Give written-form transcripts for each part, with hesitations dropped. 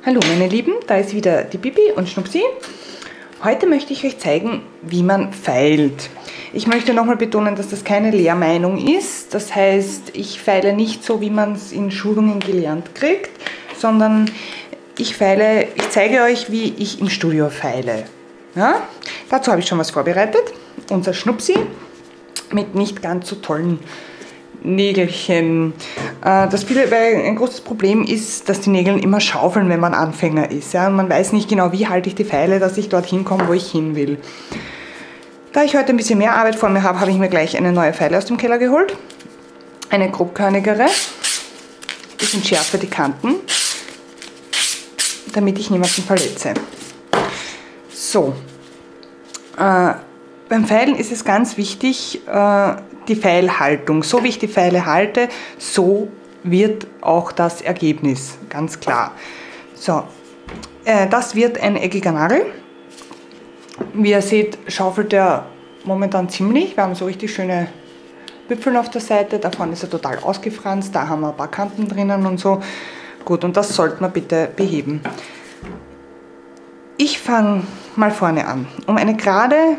Hallo meine Lieben, da ist wieder die Bibi und Schnupsi. Heute möchte ich euch zeigen, wie man feilt. Ich möchte nochmal betonen, dass das keine Lehrmeinung ist. Das heißt, ich feile nicht so, wie man es in Schulungen gelernt kriegt, sondern ich zeige euch, wie ich im Studio feile. Ja? Dazu habe ich schon was vorbereitet. Unser Schnupsi mit nicht ganz so tollen Nägelchen. Ein großes Problem ist, dass die Nägel immer schaufeln, wenn man Anfänger ist. Ja? Und man weiß nicht genau, wie halte ich die Feile, dass ich dorthin komme, wo ich hin will. Da ich heute ein bisschen mehr Arbeit vor mir habe, habe ich mir gleich eine neue Feile aus dem Keller geholt. Eine grobkörnigere. Bisschen schärfer die Kanten, damit ich niemanden verletze. So. Beim Feilen ist es ganz wichtig, die Feilhaltung. So wie ich die Feile halte, so wird auch das Ergebnis, ganz klar. So, das wird ein eckiger Nagel. Wie ihr seht, schaufelt er momentan ziemlich. Wir haben so richtig schöne Wipfeln auf der Seite. Da vorne ist er total ausgefranst. Da haben wir ein paar Kanten drinnen und so. Gut, und das sollte man bitte beheben. Ich fange mal vorne an. Um eine gerade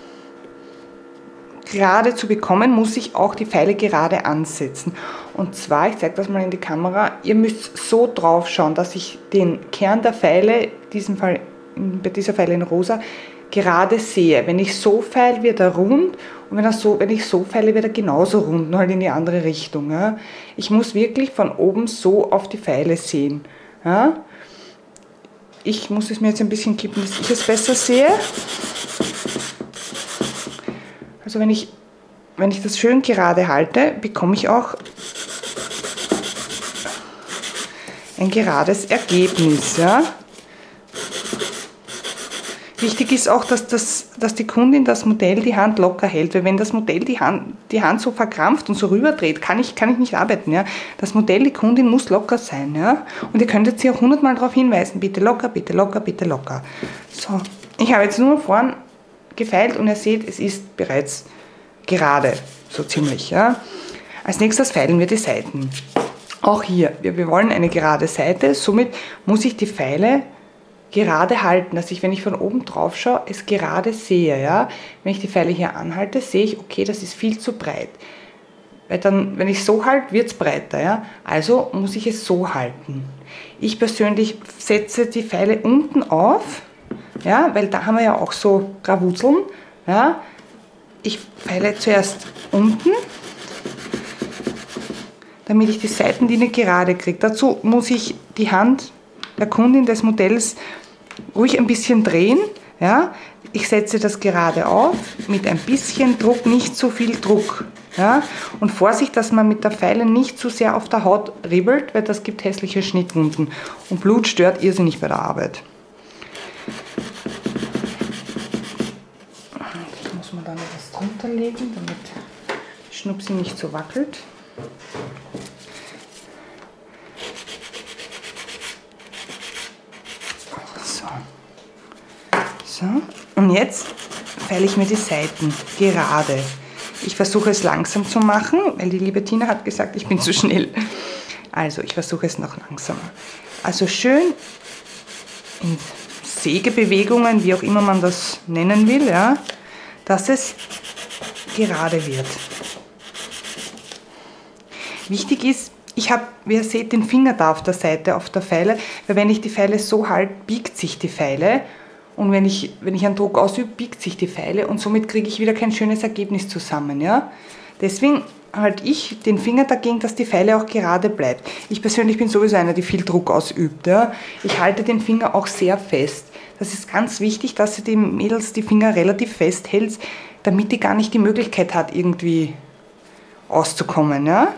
zu bekommen, muss ich auch die Feile gerade ansetzen. Und zwar, ich zeige das mal in die Kamera, ihr müsst so drauf schauen, dass ich den Kern der Feile, bei dieser Feile in rosa, gerade sehe. Wenn ich so feile, wird er rund, und wenn ich so feile, wird er genauso rund, nur halt in die andere Richtung. Ja. Ich muss wirklich von oben so auf die Feile sehen. Ja. Ich muss es mir jetzt ein bisschen kippen, dass ich es besser sehe. Also wenn ich das schön gerade halte, bekomme ich auch ein gerades Ergebnis. Ja? Wichtig ist auch, dass die Kundin das Modell die Hand locker hält, weil wenn das Modell die Hand so verkrampft und so rüberdreht, kann ich nicht arbeiten. Ja? Das Modell, die Kundin muss locker sein. Ja? Und ihr könntet sie auch 100-mal darauf hinweisen, bitte locker, bitte locker, bitte locker. So, ich habe jetzt nur vorn gefeilt und ihr seht, es ist bereits gerade, so ziemlich. Ja. Als nächstes feilen wir die Seiten. Auch hier, wir wollen eine gerade Seite, somit muss ich die Feile gerade halten, dass ich, wenn ich von oben drauf schaue, es gerade sehe. Ja. Wenn ich die Feile hier anhalte, sehe ich, okay, das ist viel zu breit. Weil dann, wenn ich so halte, wird es breiter. Ja. Also muss ich es so halten. Ich persönlich setze die Feile unten auf, ja, weil da haben wir ja auch so Gravutzeln. Ja. Ich feile zuerst unten, damit ich die Seitenlinie gerade kriege. Dazu muss ich die Hand der Kundin des Modells ruhig ein bisschen drehen. Ja. Ich setze das gerade auf, mit ein bisschen Druck, nicht zu viel Druck. Ja. Und Vorsicht, dass man mit der Feile nicht zu sehr auf der Haut ribbelt, weil das gibt hässliche Schnittwunden. Und Blut stört irrsinnig bei der Arbeit. Das muss man dann etwas drunter legen, damit die Schnupsi nicht so wackelt. So, und jetzt feile ich mir die Seiten gerade. Ich versuche es langsam zu machen, weil die liebe Tina hat gesagt, ich bin zu schnell. Also ich versuche es noch langsamer. Also schön in Sägebewegungen, wie auch immer man das nennen will, ja, dass es gerade wird. Wichtig ist, ich habe, wie ihr seht, den Finger da auf der Seite, auf der Feile, weil wenn ich die Feile so halte, biegt sich die Feile. Und wenn ich einen Druck ausübe, biegt sich die Feile und somit kriege ich wieder kein schönes Ergebnis zusammen. Ja? Deswegen halte ich den Finger dagegen, dass die Feile auch gerade bleibt. Ich persönlich bin sowieso einer, die viel Druck ausübt. Ja? Ich halte den Finger auch sehr fest. Das ist ganz wichtig, dass ihr die Mädels die Finger relativ fest hält, damit die gar nicht die Möglichkeit hat, irgendwie auszukommen. Ja?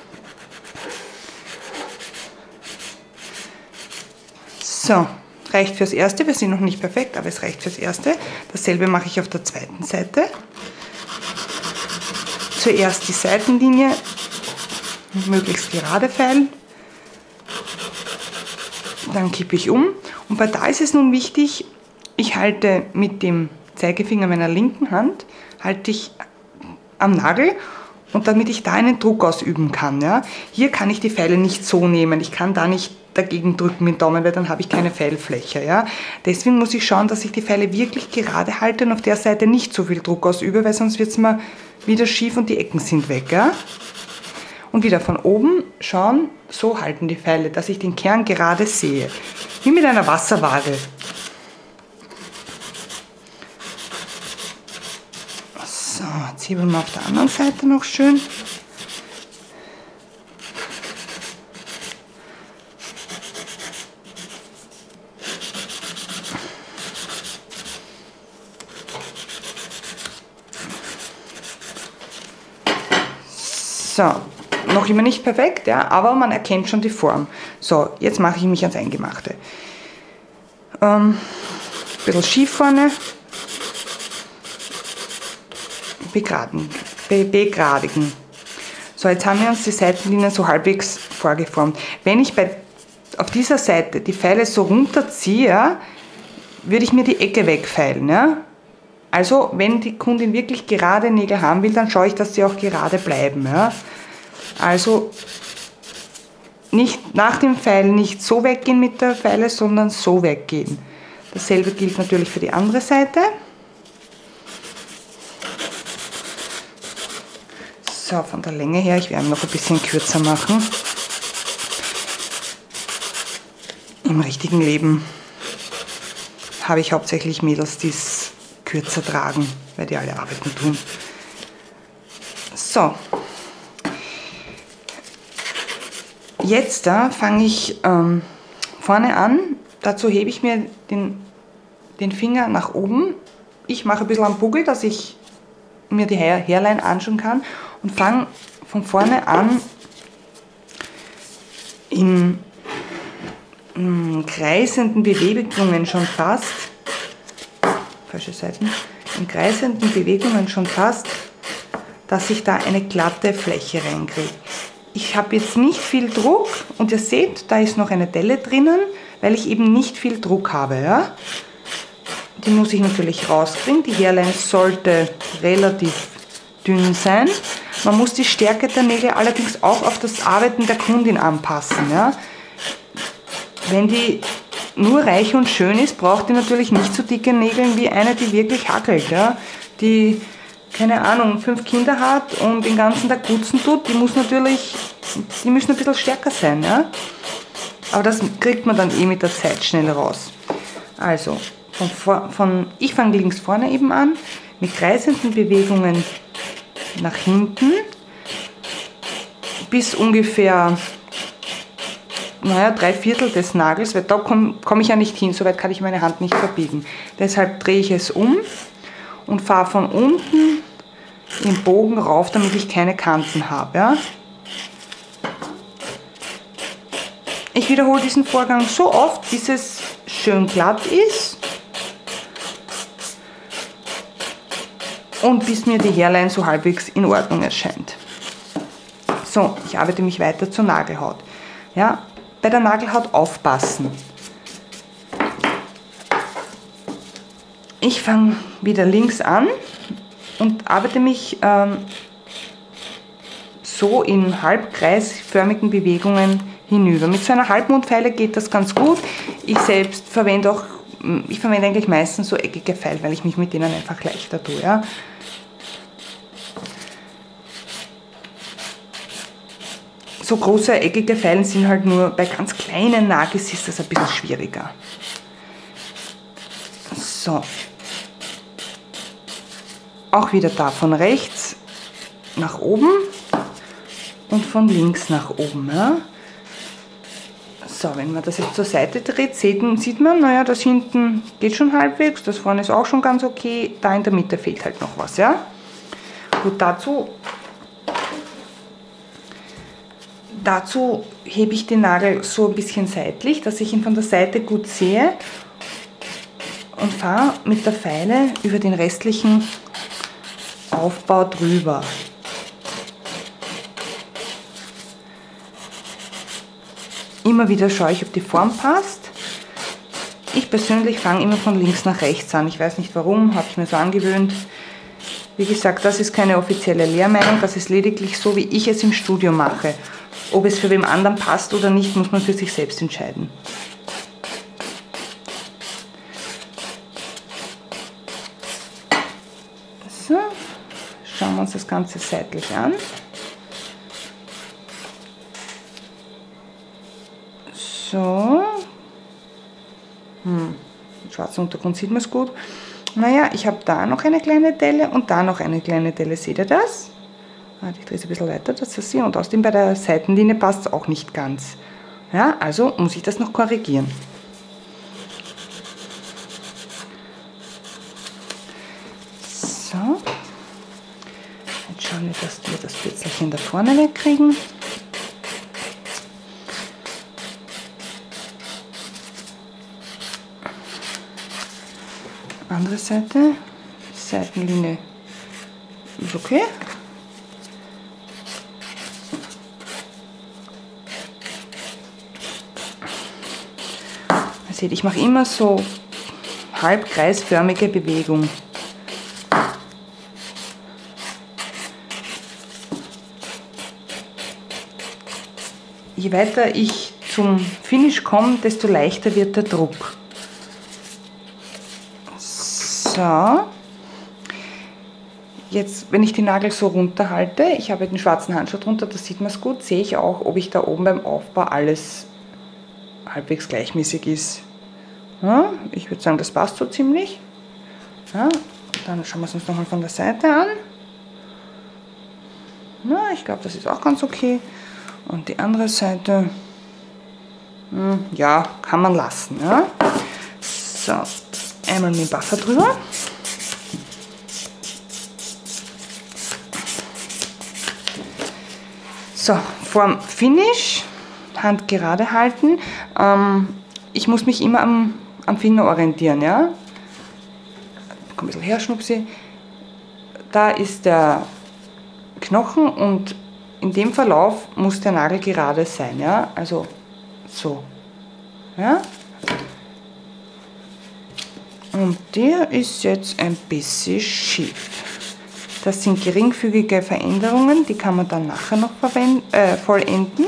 So. Reicht fürs Erste, wir sind noch nicht perfekt, aber es reicht fürs Erste. Dasselbe mache ich auf der zweiten Seite. Zuerst die Seitenlinie, möglichst gerade feilen. Dann kippe ich um. Und bei da ist es nun wichtig, ich halte mit dem Zeigefinger meiner linken Hand, halte ich am Nagel und damit ich da einen Druck ausüben kann. Ja. Hier kann ich die Feile nicht so nehmen, ich kann da nicht dagegen drücken mit dem Daumen, weil dann habe ich keine Feilfläche. Ja. Deswegen muss ich schauen, dass ich die Feile wirklich gerade halte und auf der Seite nicht so viel Druck ausübe, weil sonst wird es mir wieder schief und die Ecken sind weg. Ja. Und wieder von oben schauen, so halten die Feile, dass ich den Kern gerade sehe. Wie mit einer Wasserwaage. So, jetzt hebeln wir auf der anderen Seite noch schön. So, noch immer nicht perfekt, ja, aber man erkennt schon die Form. So, jetzt mache ich mich ans Eingemachte. Ein bisschen schief vorne, begradigen. So, jetzt haben wir uns die Seitenlinien so halbwegs vorgeformt. Wenn ich auf dieser Seite die Feile so runterziehe, ja, würde ich mir die Ecke wegfeilen. Ja? Also, wenn die Kundin wirklich gerade Nägel haben will, dann schaue ich, dass sie auch gerade bleiben. Ja? Also, nicht nach dem Pfeil nicht so weggehen mit der Feile, sondern so weggehen. Dasselbe gilt natürlich für die andere Seite. So, von der Länge her, ich werde noch ein bisschen kürzer machen. Im richtigen Leben habe ich hauptsächlich Mädels, die es kürzer tragen, weil die alle arbeiten tun. So. Jetzt fange ich vorne an. Dazu hebe ich mir den Finger nach oben. Ich mache ein bisschen am Buckel, dass ich mir die Hairline anschauen kann und fange von vorne an in kreisenden Bewegungen schon fast, falsche Seiten, in kreisenden Bewegungen schon fast, dass ich da eine glatte Fläche reinkriege. Ich habe jetzt nicht viel Druck und ihr seht, da ist noch eine Delle drinnen, weil ich eben nicht viel Druck habe. Ja? Die muss ich natürlich rauskriegen. Die Hairline sollte relativ dünn sein. Man muss die Stärke der Nägel allerdings auch auf das Arbeiten der Kundin anpassen. Ja? Wenn die nur reich und schön ist, braucht die natürlich nicht so dicke Nägel wie eine, die wirklich hackelt. Ja? Die, keine Ahnung, 5 Kinder hat und den ganzen Tag putzen tut, die müssen ein bisschen stärker sein. Ja? Aber das kriegt man dann eh mit der Zeit schnell raus. Also, ich fange links vorne eben an, mit kreisenden Bewegungen nach hinten, bis ungefähr, naja, 3/4 des Nagels, weil da komm ich ja nicht hin, so weit kann ich meine Hand nicht verbiegen. Deshalb drehe ich es um und fahre von unten im Bogen rauf, damit ich keine Kanten habe. Ja? Ich wiederhole diesen Vorgang so oft, bis es schön glatt ist und bis mir die Hairline so halbwegs in Ordnung erscheint. So, ich arbeite mich weiter zur Nagelhaut. Ja, bei der Nagelhaut aufpassen. Ich fange wieder links an und arbeite mich so in halbkreisförmigen Bewegungen hinüber. Mit so einer Halbmondfeile geht das ganz gut. Ich selbst verwende eigentlich meistens so eckige Pfeile, weil ich mich mit denen einfach leichter tue. Ja. So große eckige Pfeilen sind halt nur bei ganz kleinen Nagels ist das ein bisschen schwieriger. So. Auch wieder da von rechts nach oben und von links nach oben. Ja. So, wenn man das jetzt zur Seite dreht, sieht man, naja, das hinten geht schon halbwegs, das vorne ist auch schon ganz okay, da in der Mitte fehlt halt noch was, ja. Gut, dazu hebe ich den Nagel so ein bisschen seitlich, dass ich ihn von der Seite gut sehe und fahre mit der Feile über den restlichen Aufbau drüber. Immer wieder schaue ich, ob die Form passt. Ich persönlich fange immer von links nach rechts an. Ich weiß nicht warum, habe ich mir so angewöhnt. Wie gesagt, das ist keine offizielle Lehrmeinung, das ist lediglich so, wie ich es im Studio mache. Ob es für wem anderen passt oder nicht, muss man für sich selbst entscheiden. So, schauen wir uns das Ganze seitlich an. So. Schwarzer Untergrund sieht man es gut. Naja, ich habe da noch eine kleine Delle und da noch eine kleine Delle. Seht ihr das? Ich drehe es ein bisschen weiter, dass ihr seht. Und außerdem bei der Seitenlinie passt es auch nicht ganz. Ja, also muss ich das noch korrigieren. So. Jetzt schauen wir, dass wir das Pützelchen da vorne wegkriegen. Andere Seite, Seitenlinie ist okay. Ihr seht, ich mache immer so halb kreisförmige Bewegung. Je weiter ich zum Finish komme, desto leichter wird der Druck. So, jetzt, wenn ich die Nagel so runterhalte, ich habe den schwarzen Handschuh drunter, da sieht man es gut, sehe ich auch, ob ich da oben beim Aufbau alles halbwegs gleichmäßig ist. Ja, ich würde sagen, das passt so ziemlich. Ja, dann schauen wir es uns nochmal von der Seite an. Ja, ich glaube, das ist auch ganz okay. Und die andere Seite, ja, kann man lassen. Ja. So. Einmal mit Buffer drüber. So, vorm Finish, Hand gerade halten. Ich muss mich immer am Finger orientieren. Ja? Komm, ein bisschen her, Schnupsi. Da ist der Knochen und in dem Verlauf muss der Nagel gerade sein. Ja? Also so. Ja? Und der ist jetzt ein bisschen schief. Das sind geringfügige Veränderungen, die kann man dann nachher noch vollenden.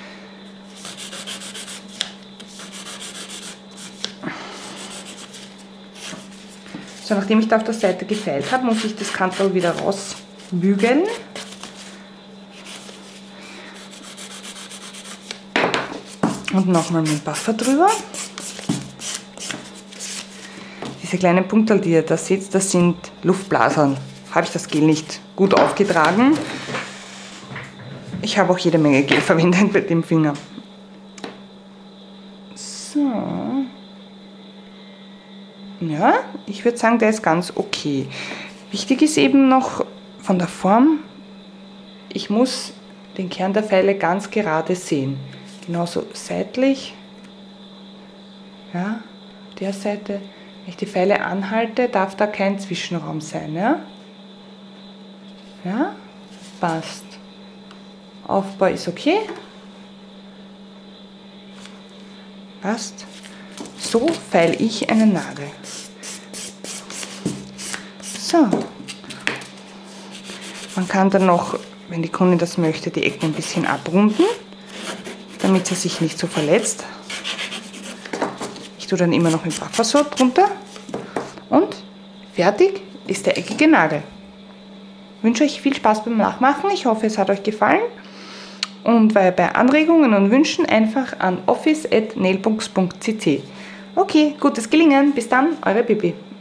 So, nachdem ich da auf der Seite gefeilt habe, muss ich das Kantel wieder rausbügeln. Und nochmal mit Buffer drüber. Diese kleinen Punkte, die ihr da seht, das sind Luftblasern. Habe ich das Gel nicht gut aufgetragen. Ich habe auch jede Menge Gel verwendet mit dem Finger. So. Ja, ich würde sagen, der ist ganz okay. Wichtig ist eben noch von der Form, ich muss den Kern der Feile ganz gerade sehen. Genauso seitlich. Ja, auf der Seite. Wenn ich die Feile anhalte, darf da kein Zwischenraum sein. Ja, ja, passt. Aufbau ist okay. Passt. So feile ich einen Nagel. So. Man kann dann noch, wenn die Kundin das möchte, die Ecken ein bisschen abrunden, damit sie sich nicht so verletzt. Ich tue dann immer noch mit Buffer so drunter und fertig ist der eckige Nagel. Ich wünsche euch viel Spaß beim Nachmachen. Ich hoffe, es hat euch gefallen. Und bei Anregungen und Wünschen einfach an office@nailpunks.cc. Okay, gutes Gelingen. Bis dann, eure Bibi.